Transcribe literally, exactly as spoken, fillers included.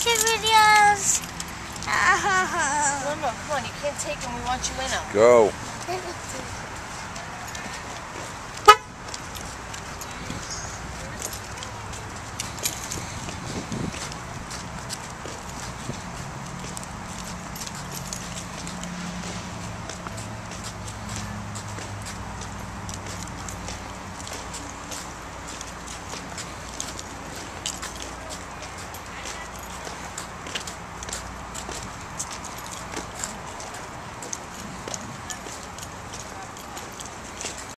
reaction videos. No, no, come on, you can't take them. We want you in them. Go.